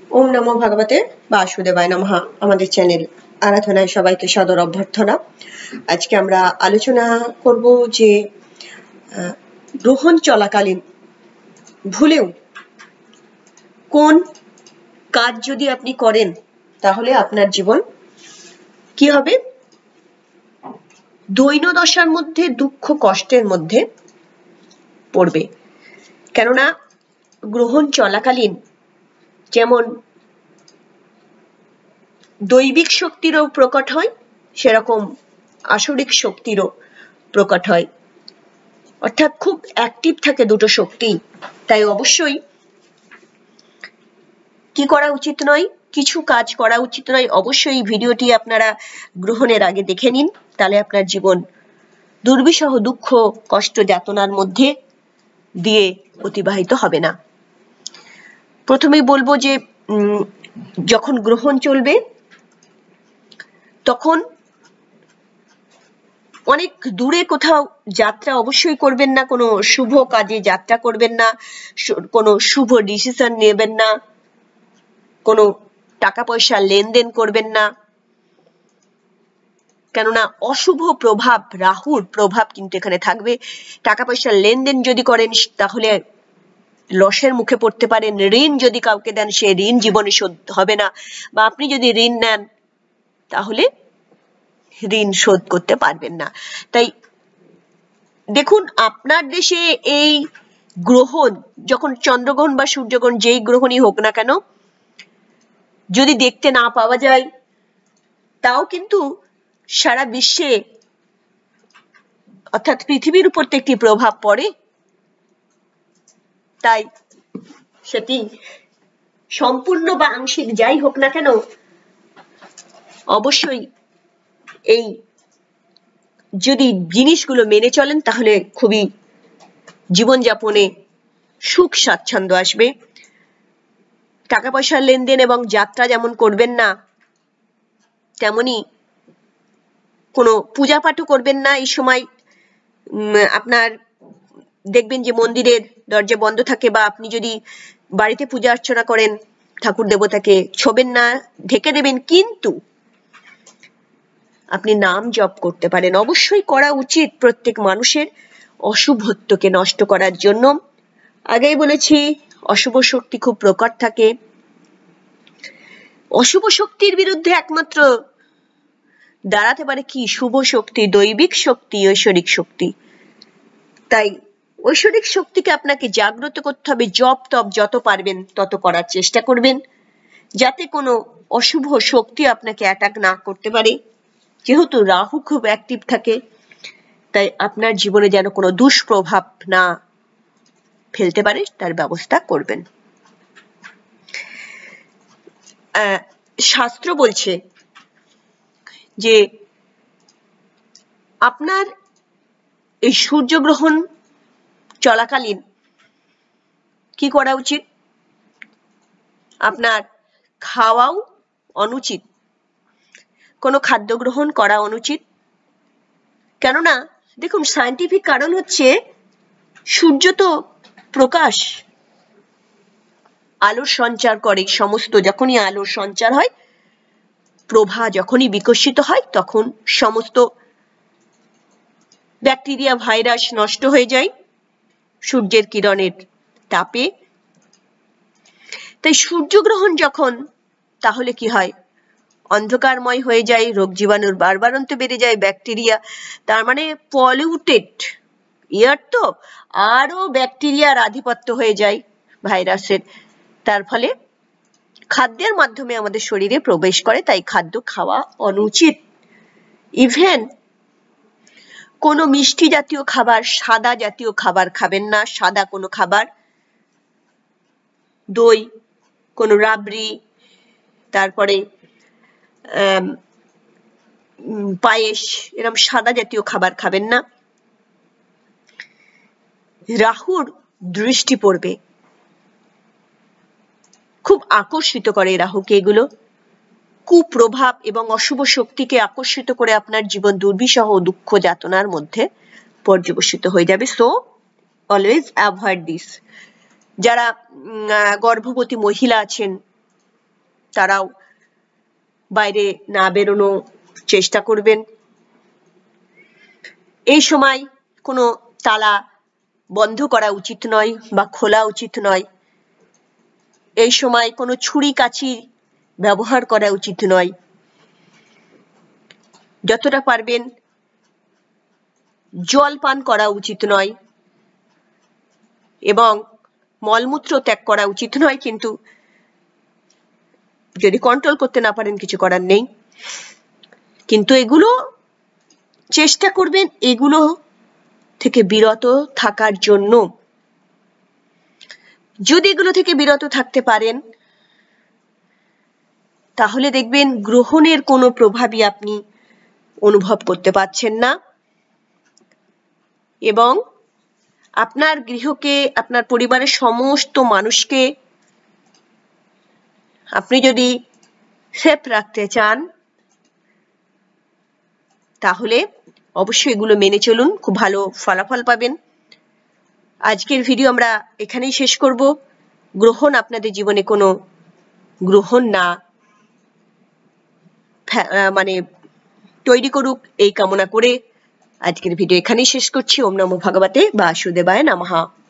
ওম নমো ভগবতে বাসুদেবায় নমঃ। আমাদের চ্যানেল আরাধনায় সবাইকে সদর অভ্যর্থনা। আজকে আমরা আলোচনা করব যে গ্রহণ চলাকালীন ভুলেও কোন কাজ যদি আপনি করেন তাহলে আপনার জীবন কি হবে, দৈন্যদশার মধ্যে, দুঃখ কষ্টের মধ্যে পড়বে। কেননা গ্রহণ চলাকালীন যেমন দৈবিক শক্তিরও প্রকট হয়, সেরকম আসরিক শক্তিরও প্রকট হয়, অর্থাৎ খুব অ্যাক্টিভ থাকে দুটো শক্তি। তাই অবশ্যই কি করা উচিত নয়, কিছু কাজ করা উচিত নয়। অবশ্যই ভিডিওটি আপনারা গ্রহণের আগে দেখে নিন, তাহলে আপনার জীবন দুর্বিষহ দুঃখ কষ্ট যাতনার মধ্যে দিয়ে অতিবাহিত হবে না। প্রথমেই বলবো যে যখন গ্রহণ চলবে তখন অনেক দূরে কোথাও যাত্রা অবশ্যই করবেন না, কোনো শুভ কাজে যাত্রা করবেন না, কোনো শুভ ডিসিশন নেবেন না, কোনো টাকা পয়সা লেনদেন করবেন না। কেননা অশুভ প্রভাব, রাহুর প্রভাব কিন্তু এখানে থাকবে। টাকা পয়সা লেনদেন যদি করেন তাহলে লসের মুখে পড়তে পারেন। ঋণ যদি কাউকে দেন সে ঋণ জীবনে শোধ হবে না, বা আপনি যদি ঋণ নেন তাহলে ঋণ শোধ করতে পারবেন না। তাই দেখুন, আপনার দেশে এই গ্রহণ যখন চন্দ্রগ্রহণ বা সূর্যগ্রহণ যেই গ্রহণই হোক না কেন, যদি দেখতে না পাওয়া যায় তাও কিন্তু সারা বিশ্বে অর্থাৎ পৃথিবীর উপর একটি প্রভাব পড়ে। তাই সেটি সম্পূর্ণ বা আংশিক যাই হোক না কেন, অবশ্যই এই যদি জিনিসগুলো মেনে চলেন তাহলে খুবই জীবনযাপনে সুখ স্বাচ্ছন্দ্য আসবে। টাকা পয়সার লেনদেন এবং যাত্রা যেমন করবেন না, তেমনি কোনো পূজা পাঠও করবেন না এই সময়। আপনার দেখবেন যে মন্দিরের দরজা বন্ধ থাকে, বা আপনি যদি বাড়িতে পূজা অর্চনা করেন ঠাকুর দেবতাকে ছোবেন না, ঢেকে দেবেন, কিন্তু আপনি নাম জপ করতে পারেন। অবশ্যই করা উচিত প্রত্যেক মানুষের, অশুভত্বকে নষ্ট করার জন্য। আগেই বলেছি অশুভ শক্তি খুব প্রকট থাকে। অশুভ শক্তির বিরুদ্ধে একমাত্র দাঁড়াতে পারে কি? শুভ শক্তি, দৈবিক শক্তি, ঐশ্বরিক শক্তি। তাই ঐশ্বরিক শক্তিকে আপনাকে জাগ্রত করতে হবে। জপ তপ যত পারবেন তত করার চেষ্টা করবেন, যাতে কোনো অশুভ শক্তি আপনাকে অ্যাটাক না করতে পারে। যেহেতু রাহু খুব অ্যাক্টিভ থাকে, তাই আপনার জীবনে যেন কোনো দুষ্প্রভাব না ফেলতে পারে তার ব্যবস্থা করবেন। শাস্ত্র বলছে যে আপনার এই সূর্যগ্রহণ চলাকালীন কি করা উচিত? আপনার খাওয়াও অনুচিত, কোনো খাদ্য গ্রহণ করা অনুচিত। কেননা দেখুন, সায়েন্টিফিক কারণ হচ্ছে সূর্য তো প্রকাশ, আলোর সঞ্চার করে। সমস্ত যখনই আলোর সঞ্চার হয়, প্রভা যখনই বিকশিত হয়, তখন সমস্ত ব্যাকটেরিয়া ভাইরাস নষ্ট হয়ে যায় সূর্যের কিরণের তাপে। তাই সূর্যগ্রহণ যখন, তাহলে কি হয়? অন্ধকারময় হয়ে যায়, রোগ জীবাণুর বাড়বাড়ন্ত বেড়ে যায়, ব্যাকটেরিয়া, তার মানে পলিউটেড এয়ার, তো আরো ব্যাকটেরিয়ার আধিপত্য হয়ে যায় ভাইরাসের। তার ফলে খাদ্যের মাধ্যমে আমাদের শরীরে প্রবেশ করে, তাই খাদ্য খাওয়া অনুচিত। ইভেন কোনো মিষ্টি জাতীয় খাবার, সাদা জাতীয় খাবার খাবেন না। সাদা কোনো খাবার, দই, কোনো রাবড়ি, তারপরে পায়েস, এরকম সাদা জাতীয় খাবার খাবেন না। রাহুর দৃষ্টি পড়বে, খুব আকর্ষিত করে রাহুকে এগুলো। কুপ্রভাব এবং অশুভ শক্তিকে আকর্ষিত করে আপনার জীবন দুর্বিষহ দুঃখ যাতনার মধ্যে পর্যবসিত হয়ে যাবে। So always avoid this. যারা গর্ভবতী মহিলা আছেন তারাও বাইরে না বেরোনো চেষ্টা করবেন। এই সময় কোনো তালা বন্ধ করা উচিত নয় বা খোলা উচিত নয়। এই সময় কোনো ছুরি কাঁচি ব্যবহার করা উচিত নয়। যতটা পারবেন জল পান করা উচিত নয় এবং মলমূত্র ত্যাগ করা উচিত নয়, কিন্তু যদি কন্ট্রোল করতে না পারেন কিছু করার নেই। কিন্তু এগুলো চেষ্টা করবেন এগুলো থেকে বিরত থাকার জন্য। যদি এগুলো থেকে বিরত থাকতে পারেন তাহলে দেখবেন গ্রহণের কোনো প্রভাবই আপনি অনুভব করতে পারছেন না এবং আপনার গৃহকে, আপনার পরিবারের সমস্ত মানুষকে আপনি যদি সেফ রাখতে চান তাহলে অবশ্যই এগুলো মেনে চলুন, খুব ভালো ফলাফল পাবেন। আজকের ভিডিও আমরা এখানেই শেষ করব। গ্রহণ আপনাদের জীবনে কোনো গ্রহণ না মানে তৈরি করুক এই কামনা করে আজকের ভিডিও এখানেই শেষ করছি। ওম নমো ভগবতে বাসুদেবায় নমঃ।